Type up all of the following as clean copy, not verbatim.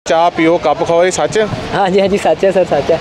ਚਾਹ ਪੀਓ ਕੱਪ ਖਾਓ, ਇਹ ਸੱਚ? ਹਾਂਜੀ ਹਾਂਜੀ ਸੱਚ ਹੈ ਸਰ, ਸੱਚ ਹੈ।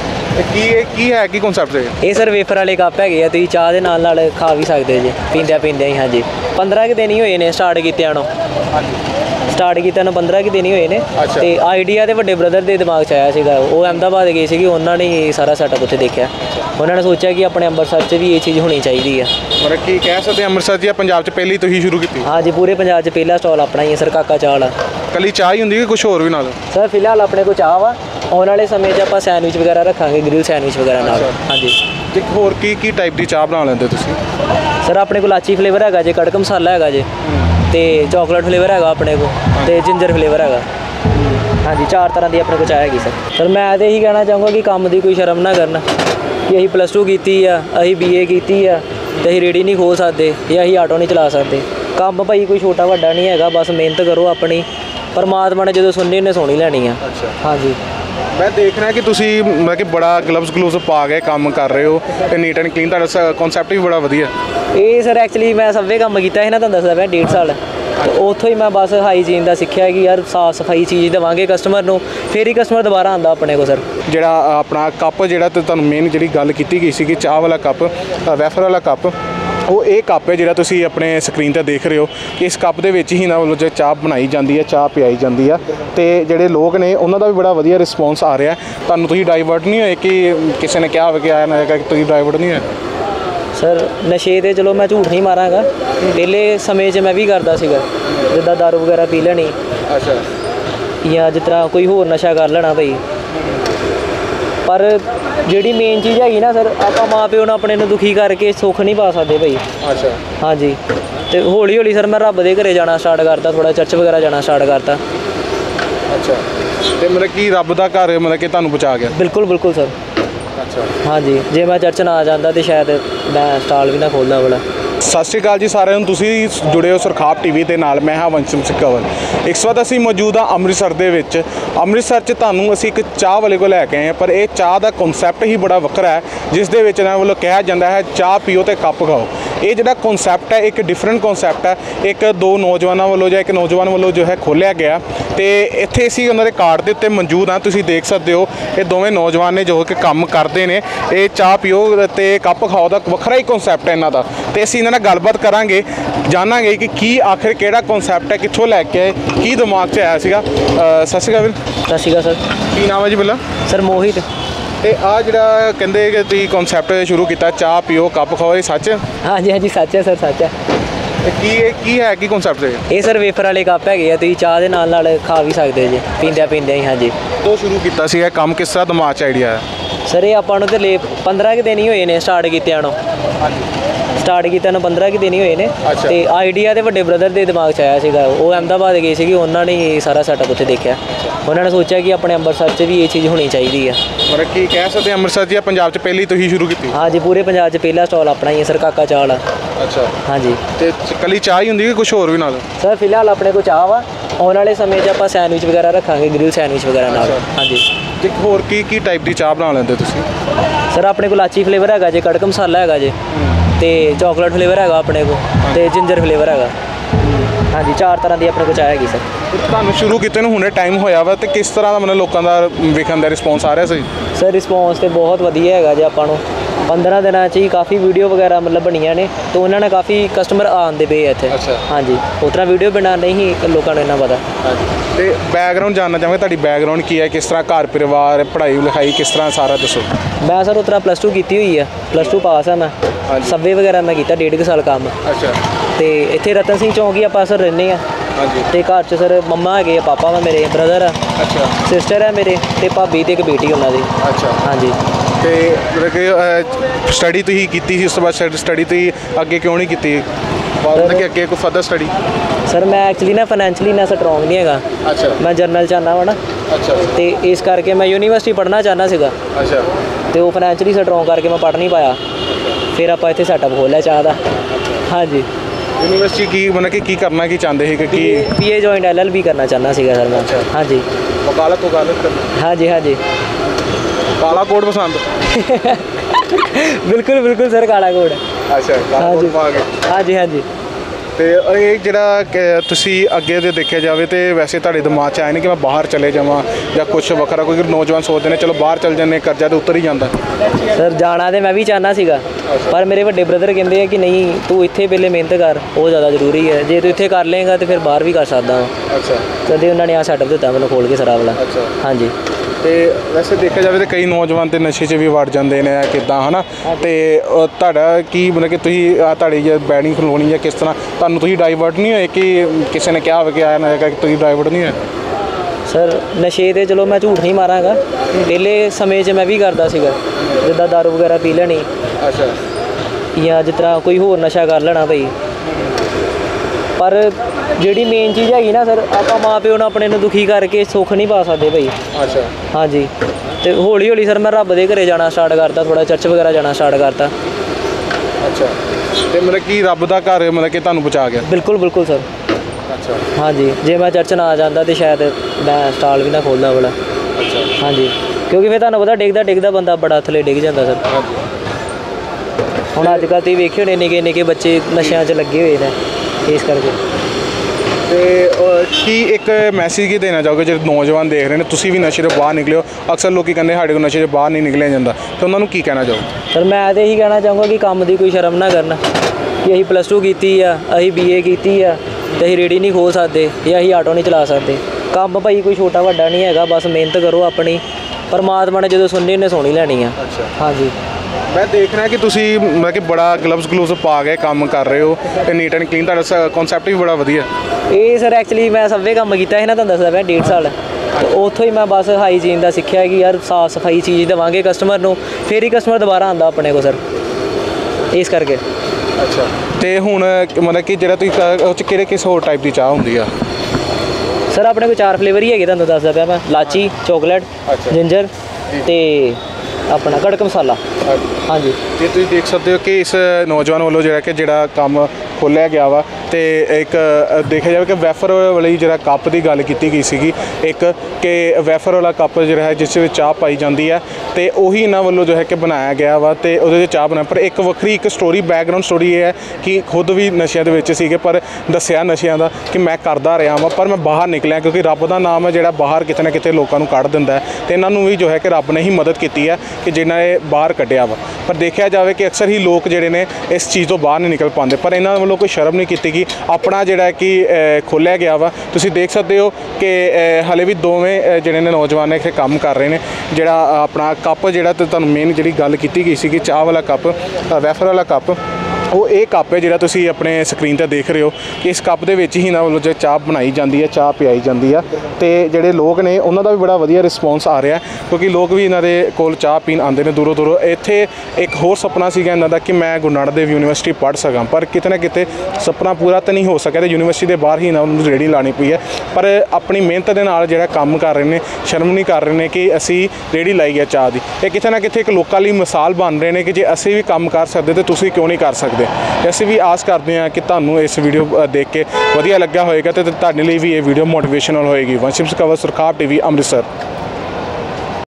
ਕੀ ਹੈ ਕੀ ਕਨਸੈਪਟ ਹੈ ਇਹ ਸਰ ਵੇਫਰ ਵਾਲੇ ਕੱਪ ਹੈਗੇ ਆ, ਤੁਸੀਂ ਚਾਹ ਦੇ ਨਾਲ ਖਾ ਵੀ ਸਕਦੇ ਜੀ ਪੀਂਦਿਆਂ ਹੀ। ਹਾਂਜੀ 15 ਕੁ ਦਿਨ ਹੀ ਹੋਏ ਨੇ ਸਟਾਰਟ ਕੀਤਿਆਂ ਨੂੰ। ਸਟਾਰਟ ਕੀਤਾ ਨੂੰ 15 ਕੁ ਦਿਨ ਹੀ ਹੋਏ ਨੇ। ਤੇ ਆਈਡੀਆ ਤੇ ਵੱਡੇ ਬ੍ਰਦਰ ਦੇ ਦਿਮਾਗ 'ਚ ਆਇਆ ਸੀਗਾ, ਉਹ ਅਹਿਮਦਾਬਾਦ ਗਏ ਸੀਗੇ, ਉਹਨਾਂ ਨੇ ਸਾਰਾ ਸੈਟਅਪ ਉੱਥੇ ਦੇਖਿਆ। ਉਹਨਾਂ ਨੇ ਸੋਚਿਆ ਕਿ ਆਪਣੇ ਅੰਮ੍ਰਿਤਸਰ 'ਚ ਵੀ ਇਹ ਚੀਜ਼ ਹੋਣੀ ਚਾਹੀਦੀ ਆ। ਮਤਲਬ ਕੀ ਕਹਿ ਸਕਦੇ ਅੰਮ੍ਰਿਤਸਰ 'ਚ ਪੰਜਾਬ 'ਚ ਪਹਿਲੀ ਤੁਸੀਂ ਸ਼ੁਰੂ ਕੀਤੀ? ਹਾਂਜੀ ਪੂਰੇ ਪੰਜਾਬ 'ਚ ਪਹਿਲਾ ਸਟਾਲ ਆਪਣਾ ਹੀ ਹੈ ਸਰ, ਕਾਕਾ ਚਾਹ ਵਾਲਾ। ਕੱਲੀ ਚਾਹ ਹੀ ਹੁੰਦੀ ਕਿ ਕੁਝ ਹੋਰ ਵੀ ਨਾਲ? ਸਰ ਫਿਲਹਾਲ ਆਪਣੇ ਕੋਲ ਚਾਹ ਵਾ, ਆਉਣ ਵਾਲੇ ਸਮੇਂ 'ਚ ਆਪਾਂ ਸੈਂਡਵਿਚ ਵਗੈਰਾ ਰੱਖਾਂਗੇ, ਗ੍ਰਿਲ ਸੈਂਡਵਿਚ ਵਗੈਰਾ ਨਾਲ। ਹਾਂਜੀ ਤੇ ਹੋਰ ਕੀ ਟਾਈਪ ਦੀ ਚਾਹ ਬਣਾ ਲੈਂਦੇ ਤੁਸੀਂ? ਸਰ ਆਪਣੇ ਕੋਲ ਲਾਚੀ ਫਲੇਵਰ ਹੈਗਾ ਜੇ, ਕੜਕ ਮਸਾਲਾ ਹੈਗਾ ਜੇ, ਤੇ ਚਾਕਲੇਟ ਫਲੇਵਰ ਹੈਗਾ ਆਪਣੇ ਕੋਲ, ਤੇ ਜਿੰਜਰ ਫਲੇਵਰ ਹੈਗਾ। ਹਾਂਜੀ 4 ਤਰ੍ਹਾਂ ਦੀ ਆਪਣੇ ਕੋਲ ਚਾਹ ਹੈਗੀ ਸਰ। ਮੈਂ ਤਾਂ ਇਹੀ ਕਹਿਣਾ ਚਾਹੂੰਗਾ ਕਿ ਕੰਮ ਦੀ ਕੋਈ ਸ਼ਰਮ ਨਾ ਕਰਨਾ, ਕਿ ਅਸੀਂ +2 ਕੀਤੀ ਆ, ਅਸੀਂ BA ਕੀਤੀ ਆ, ਤੇ ਅਸੀਂ ਰੇਹੜੀ ਨਹੀਂ ਖੋਲ੍ਹ ਸਕਦੇ ਜਾਂ ਅਸੀਂ ਆਟੋ ਨਹੀਂ ਚਲਾ ਸਕਦੇ। ਕੰਮ ਭਾਈ ਕੋਈ ਛੋਟਾ ਵੱਡਾ ਨਹੀਂ ਹੈਗਾ, ਬਸ ਮਿਹਨਤ ਕਰੋ ਆਪਣੀ, ਪਰਮਾਤਮਾ ਨੇ ਜਦੋਂ ਸੁਣਨੀ ਉਹਨੇ ਸੋਹਣੀ ਲੈਣੀ ਆ। ਹਾਂਜੀ ਮੈਂ ਦੇਖ ਰਿਹਾ ਕਿ ਤੁਸੀਂ ਮਤਲਬ ਕਿ ਬੜਾ ਗਲਵਸ ਪਾ ਕੇ ਕੰਮ ਕਰ ਰਹੇ ਹੋ, ਤੇ ਨੀਟ ਐਂਡ ਕਲੀਨ, ਤੁਹਾਡਾ ਕਨਸੈਪਟ ਵੀ ਬੜਾ ਵਧੀਆ। ਇਹ ਸਰ ਐਕਚੁਅਲੀ ਮੈਂ ਸਭੇ ਕੰਮ ਕੀਤਾ ਸੀ ਨਾ, ਤੁਹਾਨੂੰ ਦੱਸਦਾ ਪਿਆ 1.5 ਸਾਲ। ਉੱਥੋਂ ਹੀ ਮੈਂ ਬਸ ਹਾਈਜੀਨ ਦਾ ਸਿੱਖਿਆ ਕਿ ਯਾਰ ਸਾਫ਼ ਸਫਾਈ ਚੀਜ਼ ਦੇਵਾਂਗੇ ਕਸਟਮਰ ਨੂੰ, ਫਿਰ ਹੀ ਕਸਟਮਰ ਦੁਬਾਰਾ ਆਉਂਦਾ ਆਪਣੇ ਕੋਲ। ਸਰ ਜਿਹੜਾ ਆਪਣਾ ਕੱਪ ਜਿਹੜਾ ਤੇ ਤੁਹਾਨੂੰ ਮੇਨ ਜਿਹੜੀ ਗੱਲ ਕੀਤੀ ਗਈ ਸੀ ਕਿ ਚਾਹ ਵਾਲਾ ਕੱਪ, ਵੈਫਰ ਵਾਲਾ ਕੱਪ, ਉਹ ਇਹ ਕੱਪ ਹੈ ਜਿਹੜਾ ਤੁਸੀਂ ਆਪਣੇ ਸਕਰੀਨ 'ਤੇ ਦੇਖ ਰਹੇ ਹੋ ਕਿ ਇਸ ਕੱਪ ਦੇ ਵਿੱਚ ਹੀ ਨਾ ਵੱਲੋਂ ਚਾਹ ਬਣਾਈ ਜਾਂਦੀ ਹੈ, ਚਾਹ ਪਿਆਈ ਜਾਂਦੀ ਆ, ਤੇ ਜਿਹੜੇ ਲੋਕ ਨੇ ਉਹਨਾਂ ਦਾ ਵੀ ਬੜਾ ਵਧੀਆ ਰਿਸਪੌਂਸ ਆ ਰਿਹਾ। ਤੁਹਾਨੂੰ ਤੁਸੀਂ ਡਾਈਵਰਟ ਨਹੀਂ ਹੋਏ ਕਿ ਕਿਸੇ ਨੇ ਕਿਹਾ ਹੋਵੇ ਕਿ ਆਇਆ ਨਾ ਹੈਗਾ, ਕਿ ਤੁਸੀਂ ਡਾਈਵਰਟ ਨਹੀਂ ਹੋਏ? ਸਰ ਨਸ਼ੇ ਤੇ ਚਲੋ ਮੈਂ ਝੂਠ ਨਹੀਂ ਮਾਰਾਂਗਾ, ਪਹਿਲੇ ਸਮੇਂ 'ਚ ਮੈਂ ਵੀ ਕਰਦਾ ਸੀਗਾ, ਜਿੱਦਾਂ ਦਾਰੂ ਵਗੈਰਾ ਪੀ ਲੈਣੀ। ਅੱਛਾ। ਜਾਂ ਜਿਸ ਤਰ੍ਹਾਂ ਕੋਈ ਹੋਰ ਨਸ਼ਾ ਕਰ ਲੈਣਾ ਭਾਈ। ਪਰ ਜਿਹੜੀ ਮੇਨ ਚੀਜ਼ ਹੈਗੀ ਨਾ ਸਰ, ਆਪਾਂ ਮਾਂ ਪਿਓ ਨੂੰ ਆਪਣੇ ਨੂੰ ਦੁਖੀ ਕਰਕੇ ਸੁੱਖ ਨਹੀਂ ਪਾ ਸਕਦੇ ਭਾਈ। ਅੱਛਾ। ਹਾਂਜੀ ਤੇ ਹੌਲੀ ਹੌਲੀ ਸਰ ਮੈਂ ਰੱਬ ਦੇ ਘਰੇ ਜਾਣਾ ਸਟਾਰਟ ਕਰਤਾ, ਥੋੜ੍ਹਾ ਚਰਚ ਵਗੈਰਾ ਜਾਣਾ ਸਟਾਰਟ ਕਰਤਾ। ਅੱਛਾ। ਤੇ ਮਤਲਬ ਕਿ ਰੱਬ ਦਾ ਘਰ ਮਤਲਬ ਕਿ ਤੁਹਾਨੂੰ ਬਚਾ ਗਿਆ? ਬਿਲਕੁਲ ਬਿਲਕੁਲ ਸਰ। ਅੱਛਾ। ਹਾਂਜੀ ਜੇ ਮੈਂ ਚਰਚ ਨਾ ਜਾਂਦਾ ਤਾਂ ਸ਼ਾਇਦ ਮੈਂ ਸਟਾਲ ਵੀ ਨਾ ਖੋਲ੍ਹਦਾ ਵਾਲਾ। ਸਤਿ ਸ਼੍ਰੀ ਅਕਾਲ ਜੀ ਸਾਰਿਆਂ ਨੂੰ, ਤੁਸੀਂ ਜੁੜੇ ਹੋ ਸੁਰਖਾਬ TV ਦੇ ਨਾਲ। ਮੈਂ ਹਾਂ ਵੰਸ਼ਮ ਸਿੰਘ ਕੰਵਲ। ਇਸ ਵਕਤ ਅਸੀਂ ਮੌਜੂਦ ਹਾਂ ਅੰਮ੍ਰਿਤਸਰ ਦੇ ਵਿੱਚ। ਅੰਮ੍ਰਿਤਸਰ 'ਚ ਤੁਹਾਨੂੰ ਅਸੀਂ ਇੱਕ ਚਾਹ ਵਾਲੇ ਕੋਲ ਲੈ ਕੇ ਆਏ ਹਾਂ, ਪਰ ਇਹ ਚਾਹ ਦਾ ਕਨਸੈਪਟ ਹੀ ਬੜਾ ਵੱਖਰਾ ਹੈ, ਜਿਸ ਦੇ ਵਿੱਚ ਇਹਨਾਂ ਵੱਲੋਂ ਕਿਹਾ ਜਾਂਦਾ ਹੈ ਚਾਹ ਪੀਓ ਤੇ ਕੱਪ ਖਾਓ। ਇਹ ਜਿਹੜਾ ਕਨਸੈਪਟ ਹੈ ਇੱਕ ਡਿਫਰੈਂਟ ਕਨਸੈਪਟ ਹੈ, ਇੱਕ ਦੋ ਨੌਜਵਾਨਾਂ ਵੱਲੋਂ ਜਾਂ ਇੱਕ ਨੌਜਵਾਨ ਵੱਲੋਂ ਜੋ ਹੈ ਖੋਲ੍ਹਿਆ ਗਿਆ, ਤੇ ਇੱਥੇ ਅਸੀਂ ਉਹਨਾਂ ਦੇ ਕਾਰਡ ਦੇ ਉੱਤੇ ਮੌਜੂਦ ਹਾਂ। ਤੁਸੀਂ ਦੇਖ ਸਕਦੇ ਹੋ ਇਹ ਦੋਵੇਂ ਨੌਜਵਾਨ ਨੇ ਜੋ ਕਿ ਕੰਮ ਕਰਦੇ ਨੇ। ਇਹ ਚਾਹ ਪੀਓ ਤੇ ਕੱਪ ਖਾਓ ਦਾ ਵੱਖਰਾ ਹੀ ਕਨਸੈਪਟ ਹੈ ਇਹਨਾਂ ਦਾ, ਤੇ ਅਸੀਂ ਇਹਨਾਂ ਨਾਲ ਗੱਲਬਾਤ ਕਰਾਂਗੇ, ਜਾਣਾਂਗੇ ਕਿ ਕੀ ਆਖਿਰ ਕਿਹੜਾ ਕਨਸੈਪਟ ਹੈ, ਕਿੱਥੋਂ ਲੈ ਕੇ ਆਏ, ਕੀ ਦਿਮਾਗ 'ਚ ਆਇਆ ਸੀਗਾ। ਸਤਿ ਸ਼੍ਰੀ ਅਕਾਲ ਵੀਰ। ਸਤਿ ਸ਼੍ਰੀ ਅਕਾਲ ਸਰ। ਕੀ ਨਾਮ ਹੈ ਜੀ ਪਹਿਲਾਂ? ਸਰ ਮੋਹਿਤ। ਤੇ ਆਹ ਜਿਹੜਾ ਕਹਿੰਦੇ ਕਿ ਤੁਸੀਂ ਕਨਸੈਪਟ ਸ਼ੁਰੂ ਕੀਤਾ ਚਾਹ ਪੀਓ ਕੱਪ ਖਾਓ, ਇਹ ਸੱਚ? ਹਾਂਜੀ ਹਾਂਜੀ ਸੱਚ ਹੈ ਸਰ, ਸੱਚ ਹੈ। ਕੀ ਹੈ ਕੀ ਕਨਸੈਪਟ ਹੈ ਇਹ? ਸਰ ਵੇਫਰ ਵਾਲੇ ਕੱਪ ਹੈਗੇ ਆ, ਤੁਸੀਂ ਚਾਹ ਦੇ ਨਾਲ ਖਾ ਵੀ ਸਕਦੇ ਜੀ ਪੀਂਦਿਆਂ ਹੀ। ਹਾਂਜੀ ਤੋਂ ਸ਼ੁਰੂ ਕੀਤਾ ਸੀ ਇਹ ਕੰਮ, ਕਿਸ ਤਰ੍ਹਾਂ ਦਿਮਾਗ 'ਚ ਆਈਡੀਆ ਆਇਆ? ਸਰ ਇਹ ਆਪਾਂ ਨੂੰ ਤੇ 15 ਕੁ ਦਿਨ ਹੀ ਹੋਏ ਨੇ ਸਟਾਰਟ ਕੀਤਿਆਂ ਨੂੰ। ਸਟਾਰਟ ਕੀਤਾ ਨੂੰ 15 ਕੁ ਦਿਨ ਹੀ ਹੋਏ ਨੇ। ਤੇ ਆਈਡੀਆ ਤੇ ਵੱਡੇ ਬ੍ਰਦਰ ਦੇ ਦਿਮਾਗ 'ਚ ਆਇਆ ਸੀਗਾ, ਉਹ ਅਹਿਮਦਾਬਾਦ ਗਏ ਸੀਗੇ, ਉਹਨਾਂ ਨੇ ਸਾਰਾ ਸੈਟਅਪ ਉੱਥੇ ਦੇਖਿਆ। ਉਹਨਾਂ ਨੇ ਸੋਚਿਆ ਕਿ ਆਪਣੇ ਅੰਮ੍ਰਿਤਸਰ 'ਚ ਵੀ ਇਹ ਚੀਜ਼ ਹੋਣੀ ਚਾਹੀਦੀ ਆ। ਮਤਲਬ ਕੀ ਕਹਿ ਸਕਦੇ ਅੰਮ੍ਰਿਤਸਰ 'ਚ ਪੰਜਾਬ 'ਚ ਪਹਿਲੀ ਤੁਸੀਂ ਸ਼ੁਰੂ ਕੀਤੀ? ਹਾਂਜੀ ਪੂਰੇ ਪੰਜਾਬ 'ਚ ਪਹਿਲਾ ਸਟਾਲ ਆਪਣਾ ਹੀ ਹੈ ਸਰ, ਕਾਕਾ ਚਾਹ ਵਾਲਾ। ਅੱਛਾ। ਹਾਂਜੀ ਤੇ ਕੱਲੀ ਚਾਹ ਹੀ ਹੁੰਦੀ ਕਿ ਕੁਝ ਹੋਰ ਵੀ ਨਾਲ? ਸਰ ਫਿਲਹਾਲ ਆਪਣੇ ਕੋਲ ਚਾਹ ਵਾ, ਆਉਣ ਵਾਲੇ ਸਮੇਂ 'ਚ ਆਪਾਂ ਸੈਂਡਵਿਚ ਵਗੈਰਾ ਰੱਖਾਂਗੇ, ਗ੍ਰਿਲ ਸੈਂਡਵਿਚ ਵਗੈਰਾ ਨਾਲ। ਹਾਂਜੀ ਤੇ ਹੋਰ ਕੀ ਟਾਈਪ ਦੀ ਚਾਹ ਬਣਾ ਲੈਂਦੇ ਤੁਸੀਂ? ਸਰ ਆਪਣੇ ਕੋਲ ਲਾਚੀ ਫਲੇਵਰ ਹੈਗਾ ਜੇ, ਕੜਕ ਮਸਾਲਾ ਹੈਗਾ ਜੇ, ਤੇ ਚਾਕਲੇਟ ਫਲੇਵਰ ਹੈਗਾ ਆਪਣੇ ਕੋਲ, ਤੇ ਜਿੰਜਰ ਫਲੇਵਰ ਹੈਗਾ। ਹਾਂਜੀ 4 ਤਰ੍ਹਾਂ ਦੀ ਆਪਣੇ ਕੋਲ ਚਾਹ ਹੈਗੀ ਸਰ। ਤੁਹਾਨੂੰ ਸ਼ੁਰੂ ਕੀਤੇ ਨੂੰ ਹੁਣੇ ਟਾਈਮ ਹੋਇਆ ਵਾ, ਤੇ ਕਿਸ ਤਰ੍ਹਾਂ ਦਾ ਮਤਲਬ ਲੋਕਾਂ ਦਾ ਵੇਖਣ ਦਾ ਰਿਸਪੌਂਸ ਆ ਰਿਹਾ ਸੀ? ਸਰ ਰਿਸਪੌਂਸ ਤੇ ਬਹੁਤ ਵਧੀਆ ਹੈਗਾ ਜੇ। ਆਪਾਂ ਨੂੰ 15 ਦਿਨਾਂ 'ਚ ਹੀ ਕਾਫੀ ਵੀਡੀਓ ਵਗੈਰਾ ਮਤਲਬ ਬਣੀਆਂ ਨੇ, ਤੇ ਉਹਨਾਂ ਨੇ ਕਾਫੀ ਕਸਟਮਰ ਆਉਂਦੇ ਪਏ ਇੱਥੇ। ਹਾਂਜੀ ਉਸ ਤਰ੍ਹਾਂ ਵੀਡੀਓ ਬਣਾ ਨਹੀਂ ਲੋਕਾਂ ਨੂੰ ਇੰਨਾ ਪਤਾ। ਤੇ ਬੈਕਗਰਾਊਂਡ ਜਾਣਨਾ ਚਾਹਾਂਗਾ, ਤੁਹਾਡੀ ਬੈਕਗਰਾਊਂਡ ਕੀ ਹੈ, ਕਿਸ ਤਰ੍ਹਾਂ ਘਰ ਪਰਿਵਾਰ, ਪੜ੍ਹਾਈ ਲਿਖਾਈ ਕਿਸ ਤਰ੍ਹਾਂ, ਸਾਰਾ ਦੱਸੋ। ਮੈਂ ਸਰ ਉਸ ਤਰ੍ਹਾਂ +2 ਕੀਤੀ ਹੋਈ ਆ, +2 ਪਾਸ ਆ ਮੈਂ। ਸਬਵੇ ਵਗੈਰਾ ਮੈਂ ਕੀਤਾ 1.5 ਕੁ ਸਾਲ ਕੰਮ। ਅੱਛਾ। ਤੇ ਇੱਥੇ ਰਤਨ ਸਿੰਘ ਚੌਂਕ ਹੀ ਆਪਾਂ ਸਰ ਰਹਿੰਦੇ ਆ। ਹਾਂਜੀ। ਤੇ ਘਰ 'ਚ ਸਰ ਮੰਮਾ ਹੈਗੇ ਆ, ਪਾਪਾ ਵਾ ਮੇਰੇ, ਬ੍ਰਦਰ ਆ। ਅੱਛਾ। ਸਿਸਟਰ ਹੈ ਮੇਰੇ, ਤੇ ਭਾਬੀ ਤੇ ਇੱਕ ਬੇਟੀ ਉਹਨਾਂ ਦੀ। ਅੱਛਾ। ਹਾਂਜੀ। ਤੇ ਮਤਲਬ ਕਿ ਸਟੱਡੀ ਤੁਸੀਂ ਕੀਤੀ ਸੀ, ਉਸ ਤੋਂ ਬਾਅਦ ਸਟੱਡੀ ਤੁਸੀਂ ਅੱਗੇ ਕਿਉਂ ਨਹੀਂ ਕੀਤੀ? ਮਤਲਬ ਕਿ ਅੱਗੇ ਕੋਈ ਫਰਦਰ ਸਟੱਡੀ? ਸਰ ਮੈਂ ਐਕਚੁਅਲੀ ਨਾ ਫਾਈਨੈਂਸ਼ਲੀ ਇੰਨਾ ਸਟਰੋਂਗ ਨਹੀਂ ਹੈਗਾ। ਅੱਛਾ। ਮੈਂ ਜਰਨਲ ਚਾਹੁੰਦਾ ਵਾ ਨਾ। ਅੱਛਾ। ਤੇ ਇਸ ਕਰਕੇ ਮੈਂ ਯੂਨੀਵਰਸਿਟੀ ਪੜ੍ਹਨਾ ਚਾਹੁੰਦਾ ਸੀਗਾ। ਅੱਛਾ। ਤੇ ਉਹ ਫਾਈਨੈਂਸ਼ਲੀ ਸਟਰੋਂਗ ਕਰਕੇ ਮੈਂ ਪੜ੍ਹ ਨਹੀਂ ਪਾਇਆ। ਫਿਰ ਆਪਾਂ ਇੱਥੇ ਸੈਟਅਪ ਖੋਲ੍ਹਿਆ ਚਾਹ ਦਾ। ਹਾਂਜੀ। ਯੂਨੀਵਰਸਿਟੀ ਕੀ ਮਤਲਬ ਕਿ ਕੀ ਕਰਨਾ ਕੀ ਚਾਹੁੰਦੇ ਸੀ? ਕਿ BA ਜੁਆਇੰਟ LLB ਕਰਨਾ ਚਾਹੁੰਦਾ ਸੀਗਾ ਸਰ ਮੈਂ। ਹਾਂਜੀ। ਵਕਾਲਤ ਹਾਂਜੀ ਹਾਂਜੀ। ਕਾਲਾ ਕੋਟ ਪਸੰਦ? ਬਿਲਕੁਲ ਬਿਲਕੁਲ ਸਰ, ਕਾਲਾ ਕੋਟ। ਅੱਛਾ। ਹਾਂਜੀ ਹਾਂਜੀ। ਤੇ ਇਹ ਜਿਹੜਾ ਤੁਸੀਂ ਅੱਗੇ ਦੇ ਦੇਖਿਆ ਜਾਵੇ ਤੇ ਵੈਸੇ ਤੁਹਾਡੇ ਦਿਮਾਗ 'ਚ ਆਇਆ ਨਹੀਂ ਕਿ ਮੈਂ ਬਾਹਰ ਚਲੇ ਜਾਵਾਂ ਜਾਂ ਕੁਝ ਵੱਖਰਾ, ਕੋਈ ਨੌਜਵਾਨ ਸੋਚਦੇ ਨੇ ਚਲੋ ਬਾਹਰ ਚਲ ਜਾਂਦੇ, ਕਰਜ਼ਾ ਤੇ ਉੱਤਰ ਹੀ ਜਾਂਦਾ। ਸਰ ਜਾਣਾ ਤੇ ਮੈਂ ਵੀ ਚਾਹੁੰਦਾ ਸੀਗਾ, ਪਰ ਮੇਰੇ ਵੱਡੇ ਬ੍ਰਦਰ ਕਹਿੰਦੇ ਆ ਕਿ ਨਹੀਂ ਤੂੰ ਇੱਥੇ ਪਹਿਲੇ ਮਿਹਨਤ ਕਰ, ਉਹ ਜ਼ਿਆਦਾ ਜ਼ਰੂਰੀ ਹੈ। ਜੇ ਤੂੰ ਇੱਥੇ ਕਰ ਲਏਗਾ ਤੇ ਫਿਰ ਬਾਹਰ ਵੀ ਕਰ ਸਕਦਾ ਵਾ। ਅੱਛਾ। ਕਦੇ ਉਹਨਾਂ ਨੇ ਆ ਸੈਟਅਪ ਦਿੱਤਾ ਮੈਨੂੰ ਖੋਲ ਕੇ ਸਾਰਾ ਵਾਲਾ। ਹਾਂਜੀ। ਤੇ ਵੈਸੇ ਦੇਖਿਆ ਜਾਵੇ ਤੇ ਕਈ ਨੌਜਵਾਨ ਤੇ ਨਸ਼ੇ 'ਚ ਵੀ ਵੜ ਜਾਂਦੇ ਨੇ ਕਿੱਦਾਂ ਹੈ ਨਾ, ਤੇ ਤੁਹਾਡਾ ਕੀ ਮਤਲਬ ਕਿ ਤੁਸੀਂ ਤੁਹਾਡੀ ਜੇ ਬੈਟਿੰਗ ਖਲੋਣੀ ਜਾਂ ਕਿਸ ਤਰ੍ਹਾਂ ਤੁਹਾਨੂੰ ਤੁਸੀਂ ਡਾਈਵਰਟ ਨਹੀਂ ਹੋਏ ਕਿ ਕਿਸੇ ਨੇ ਕਿਹਾ ਹੋਵੇ ਕਿ ਆਇਆ ਨਾ ਹੈਗਾ ਕਿ ਤੁਸੀਂ ਡਾਈਵਰਟ ਨਹੀਂ ਹੋਏ? ਸਰ ਨਸ਼ੇ ਤੇ ਚਲੋ ਮੈਂ ਝੂਠ ਨਹੀਂ ਮਾਰਾਂਗਾ, ਪਹਿਲੇ ਸਮੇਂ 'ਚ ਮੈਂ ਵੀ ਕਰਦਾ ਸੀਗਾ, ਜਿੱਦਾਂ ਦਾਰੂ ਵਗੈਰਾ ਪੀ ਲੈਣੀ। ਅੱਛਾ। ਜਾਂ ਜਿਸ ਤਰ੍ਹਾਂ ਕੋਈ ਹੋਰ ਨਸ਼ਾ ਕਰ ਲੈਣਾ ਭਾਈ। ਪਰ ਜਿਹੜੀ ਮੇਨ ਚੀਜ਼ ਹੈਗੀ ਨਾ ਸਰ, ਆਪਾਂ ਮਾਂ ਪਿਓ ਨੂੰ ਆਪਣੇ ਨੂੰ ਦੁਖੀ ਕਰਕੇ ਸੁੱਖ ਨਹੀਂ ਪਾ ਸਕਦੇ ਭਾਈ। ਅੱਛਾ। ਹਾਂਜੀ। ਤੇ ਹੌਲੀ ਹੌਲੀ ਸਰ ਮੈਂ ਰੱਬ ਦੇ ਘਰੇ ਜਾਣਾ ਸਟਾਰਟ ਕਰਤਾ, ਥੋੜਾ ਚਰਚ ਵਗੈਰਾ ਜਾਣਾ ਸਟਾਰਟ ਕਰਤਾ। ਅੱਛਾ। ਤੇ ਮਤਲਬ ਕਿ ਰੱਬ ਦਾ ਘਰ ਮਤਲਬ ਕਿ ਤੁਹਾਨੂੰ ਬਚਾ ਗਿਆ? ਬਿਲਕੁਲ ਬਿਲਕੁਲ ਸਰ। ਅੱਛਾ। ਹਾਂਜੀ, ਜੇ ਮੈਂ ਚਰਚ ਨਾ ਜਾਂਦਾ ਤੇ ਸ਼ਾਇਦ ਮੈਂ ਸਟਾਲ ਵੀ ਨਾ ਖੋਲ੍ਹਦਾ ਵਾਲਾ। ਅੱਛਾ। ਹਾਂਜੀ, ਕਿਉਂਕਿ ਫਿਰ ਤੁਹਾਨੂੰ ਪਤਾ ਡਿੱਗਦਾ ਡਿੱਗਦਾ ਬੰਦਾ ਬੜਾ ਥੱਲੇ ਡਿੱਗ ਜਾਂਦਾ ਸਰ। ਹਾਂਜੀ। ਹੁਣ ਅੱਜ ਕੱਲ੍ਹ ਤੁਸੀਂ ਵੇਖੇ ਹੋਣੇ ਨਿੱਕੇ ਨਿੱਕੇ ਬੱਚੇ ਨਸ਼ਿਆਂ 'ਚ ਲੱਗੇ ਹੋਏ ਨੇ, ਇਸ ਕਰਕੇ। ਤੇ ਕੀ ਇੱਕ ਮੈਸੇਜ ਕੀ ਦੇਣਾ ਚਾਹੋਗੇ ਜਿਹੜੇ ਨੌਜਵਾਨ ਦੇਖ ਰਹੇ ਨੇ, ਤੁਸੀਂ ਵੀ ਨਸ਼ੇ ਤੋਂ ਬਾਹਰ ਨਿਕਲਿਓ, ਅਕਸਰ ਲੋਕ ਕਹਿੰਦੇ ਸਾਡੇ ਕੋਲ ਨਸ਼ੇ ਤੋਂ ਬਾਹਰ ਨਹੀਂ ਨਿਕਲਿਆ ਜਾਂਦਾ, ਤੇ ਉਹਨਾਂ ਨੂੰ ਕੀ ਕਹਿਣਾ ਚਾਹੋਗੇ? ਸਰ ਮੈਂ ਤਾਂ ਇਹੀ ਕਹਿਣਾ ਚਾਹੂੰਗਾ ਕਿ ਕੰਮ ਦੀ ਕੋਈ ਸ਼ਰਮ ਨਾ ਕਰਨ, ਕਿ ਅਸੀਂ +2 ਕੀਤੀ ਆ, ਅਸੀਂ BA ਕੀਤੀ ਆ ਤੇ ਅਸੀਂ ਰੇਹੜੀ ਨਹੀਂ ਖੋਲ੍ਹ ਸਕਦੇ ਜਾਂ ਅਸੀਂ ਆਟੋ ਨਹੀਂ ਚਲਾ ਸਕਦੇ। ਕੰਮ ਭਾਈ ਕੋਈ ਛੋਟਾ ਵੱਡਾ ਨਹੀਂ ਹੈਗਾ, ਬਸ ਮਿਹਨਤ ਕਰੋ ਆਪਣੀ, ਪਰਮਾਤਮਾ ਨੇ ਜਦੋਂ ਸੁਣਨੀ ਉਹਨੇ ਸੋਹਣੀ ਲੈਣੀ ਆ। ਅੱਛਾ। ਹਾਂਜੀ। ਮੈਂ ਦੇਖ ਰਿਹਾ ਕਿ ਤੁਸੀਂ ਮਤਲਬ ਕਿ ਬੜਾ ਗਲਵਸ ਪਾ ਕੇ ਕੰਮ ਕਰ ਰਹੇ ਹੋ ਤੇ ਨੀਟ ਐਂਡ ਕਲੀਨ, ਤੁਹਾਡਾ ਕਨਸੈਪਟ ਵੀ ਬੜਾ ਵਧੀਆ। ਇਹ ਸਰ ਐਕਚੁਅਲੀ ਮੈਂ ਸਭੇ ਕੰਮ ਕੀਤਾ ਸੀ ਨਾ, ਤੁਹਾਨੂੰ ਦੱਸਦਾ ਪਿਆ 1.5 ਸਾਲ। ਉੱਥੋਂ ਹੀ ਮੈਂ ਬਸ ਹਾਈਜੀਨ ਦਾ ਸਿੱਖਿਆ ਕਿ ਯਾਰ ਸਾਫ ਸਫਾਈ ਚੀਜ਼ ਦੇਵਾਂਗੇ ਕਸਟਮਰ ਨੂੰ, ਫਿਰ ਹੀ ਕਸਟਮਰ ਦੁਬਾਰਾ ਆਉਂਦਾ ਆਪਣੇ ਕੋਲ ਸਰ, ਇਸ ਕਰਕੇ। ਅੱਛਾ। ਤੇ ਹੁਣ ਮਤਲਬ ਕਿ ਜਿਹੜਾ ਤੁਸੀਂ ਉਹ 'ਚ ਕਿਹੜੇ ਕਿਸ ਹੋਰ ਟਾਈਪ ਦੀ ਚਾਹ ਹੁੰਦੀ ਆ? ਸਰ ਆਪਣੇ ਕੋਲ 4 ਫਲੇਵਰ ਹੀ ਹੈਗੇ, ਤੁਹਾਨੂੰ ਦੱਸਦਾ ਪਿਆ ਮੈਂ, ਲਾਚੀ, ਚੋਕਲੇਟ, ਜਿੰਜਰ ਤੇ ਆਪਣਾ ਕੜਕ ਮਸਾਲਾ। ਹਾਂਜੀ। ਤੇ ਤੁਸੀਂ ਦੇਖ ਸਕਦੇ ਹੋ ਕਿ ਇਸ ਨੌਜਵਾਨ ਵੱਲੋਂ ਜਿਹੜਾ ਕੰਮ ਖੋਲ੍ਹਿਆ ਗਿਆ ਵਾ, ਤੇ ਇੱਕ ਦੇਖਿਆ ਜਾਵੇ ਕਿ ਵੈਫਰ ਵਾਲੀ ਜਿਹੜਾ ਕੱਪ ਦੀ ਗੱਲ ਕੀਤੀ ਗਈ ਸੀਗੀ, ਇੱਕ ਕਿ ਵੈਫਰ ਵਾਲਾ ਕੱਪ ਜਿਹੜਾ ਹੈ ਜਿਸ ਵਿੱਚ ਚਾਹ ਪਾਈ ਜਾਂਦੀ ਹੈ, ਤੇ ਉਹੀ ਇਹਨਾਂ ਵੱਲੋਂ ਜੋ ਹੈ ਕਿ ਬਣਾਇਆ ਗਿਆ ਵਾ, ਤੇ ਉਹਦੇ 'ਚ ਚਾਹ ਬਣਾਇਆ। ਪਰ ਇੱਕ ਵੱਖਰੀ ਇੱਕ ਸਟੋਰੀ, ਬੈਕਗਰਾਊਂਡ ਸਟੋਰੀ ਇਹ ਹੈ ਕਿ ਖੁਦ ਵੀ ਨਸ਼ਿਆਂ ਦੇ ਵਿੱਚ ਸੀਗੇ, ਪਰ ਦੱਸਿਆ ਨਸ਼ਿਆਂ ਦਾ ਕਿ ਮੈਂ ਕਰਦਾ ਰਿਹਾ ਵਾਂ ਪਰ ਮੈਂ ਬਾਹਰ ਨਿਕਲਿਆ, ਕਿਉਂਕਿ ਰੱਬ ਦਾ ਨਾਮ ਹੈ ਜਿਹੜਾ ਬਾਹਰ ਕਿਤੇ ਨਾ ਕਿਤੇ ਲੋਕਾਂ ਨੂੰ ਕੱਢ ਦਿੰਦਾ ਹੈ, ਤੇ ਇਹਨਾਂ ਨੂੰ ਵੀ ਜੋ ਹੈ ਕਿ ਰੱਬ ਨੇ ਹੀ ਮਦਦ ਕੀਤੀ ਹੈ ਕਿ ਜਿਨ੍ਹਾਂ ਨੇ ਬਾਹਰ ਕੱਢਿਆ ਵਾ। ਪਰ ਦੇਖਿਆ ਜਾਵੇ ਕਿ ਅਕਸਰ ਹੀ ਲੋਕ ਜਿਹੜੇ ਨੇ ਇਸ ਚੀਜ਼ ਤੋਂ ਬਾਹਰ ਨਹੀਂ ਨਿਕਲ ਪਾਉਂਦੇ, ਪਰ ਇਹਨਾਂ ਵੱਲੋਂ ਕੋਈ ਸ਼ਰਮ ਨਹੀਂ ਕੀਤੀ ਗਈ, ਆਪਣਾ ਜਿਹੜਾ ਕਿ ਖੋਲ੍ਹਿਆ ਗਿਆ ਵਾ। ਤੁਸੀਂ ਦੇਖ ਸਕਦੇ ਹੋ ਕਿ ਹਾਲੇ ਵੀ ਦੋਵੇਂ ਜਿਹੜੇ ਨੇ ਨੌਜਵਾਨ ਇੱਥੇ ਕੰਮ ਕਰ ਰਹੇ ਨੇ। ਜਿਹੜਾ ਆਪਣਾ ਕੱਪ ਜਿਹੜਾ ਤੇ ਤੁਹਾਨੂੰ ਮੇਨ ਜਿਹੜੀ ਗੱਲ ਕੀਤੀ ਗਈ ਸੀ ਕਿ ਚਾਹ ਵਾਲਾ ਕੱਪ, ਵੈਫਰ ਵਾਲਾ ਕੱਪ, ਉਹ ਇਹ ਕੱਪ ਹੈ ਜਿਹੜਾ ਤੁਸੀਂ ਆਪਣੇ ਸਕਰੀਨ 'ਤੇ ਦੇਖ ਰਹੇ ਹੋ ਕਿ ਇਸ ਕੱਪ ਦੇ ਵਿੱਚ ਹੀ ਇਹਨਾਂ ਵੱਲੋਂ ਜੋ ਚਾਹ ਬਣਾਈ ਜਾਂਦੀ ਹੈ, ਚਾਹ ਪਿਆਈ ਜਾਂਦੀ ਆ, ਤੇ ਜਿਹੜੇ ਲੋਕ ਨੇ ਉਹਨਾਂ ਦਾ ਵੀ ਬੜਾ ਵਧੀਆ ਰਿਸਪੌਂਸ ਆ ਰਿਹਾ, ਕਿਉਂਕਿ ਲੋਕ ਵੀ ਇਹਨਾਂ ਦੇ ਕੋਲ ਚਾਹ ਪੀਣ ਆਉਂਦੇ ਨੇ ਦੂਰੋਂ ਦੂਰੋਂ। ਇੱਥੇ ਇੱਕ ਹੋਰ ਸੁਪਨਾ ਸੀਗਾ ਇਹਨਾਂ ਦਾ ਕਿ ਮੈਂ ਗੁਰੂ ਨਾਨਕ ਦੇਵ ਯੂਨੀਵਰਸਿਟੀ ਪੜ੍ਹ ਸਕਾਂ, ਪਰ ਕਿਤੇ ਨਾ ਕਿਤੇ ਸੁਪਨਾ ਪੂਰਾ ਤਾਂ ਨਹੀਂ ਹੋ ਸਕਿਆ, ਤੇ ਯੂਨੀਵਰਸਿਟੀ ਦੇ ਬਾਹਰ ਹੀ ਇਹਨਾਂ ਨੂੰ ਰੇਹੜੀ ਲਾਉਣੀ ਪਈ ਹੈ। ਪਰ ਆਪਣੀ ਮਿਹਨਤ ਦੇ ਨਾਲ ਜਿਹੜਾ ਕੰਮ ਕਰ ਰਹੇ ਨੇ, ਸ਼ਰਮ ਨਹੀਂ ਕਰ ਰਹੇ ਨੇ ਕਿ ਅਸੀਂ ਰੇਹੜੀ ਲਾਈ ਹੈ ਚਾਹ ਦੀ। ਇਹ ਕਿਤੇ ਨਾ ਕਿਤੇ ਇੱਕ ਲੋਕਾਂ ਲਈ ਮਿਸਾਲ ਬਣ ਰਹੇ ਨੇ ਕਿ ਜੇ ਅਸੀਂ ਵੀ ਕੰਮ ਕਰ ਸਕਦੇ ਤਾਂ ਤੁਸੀਂ ਕਿਉਂ ਨਹੀਂ ਕਰ ਸਕਦੇ। ਅਸੀਂ ਵੀ ਆਸ ਕਰਦੇ ਹਾਂ ਕਿ ਤੁਹਾਨੂੰ ਇਸ ਵੀਡੀਓ ਦੇਖ ਕੇ ਵਧੀਆ ਲੱਗਾ ਹੋਏਗਾ, ਤੇ ਤੁਹਾਡੇ ਲਈ ਵੀ ਇਹ ਵੀਡੀਓ ਮੋਟੀਵੇਸ਼ਨਲ ਹੋਏਗੀ। ਵੰਸ਼ਿਪ ਸਿਕਾਵਤ, ਸੁਰਖਾਬ TV, ਅੰਮ੍ਰਿਤਸਰ।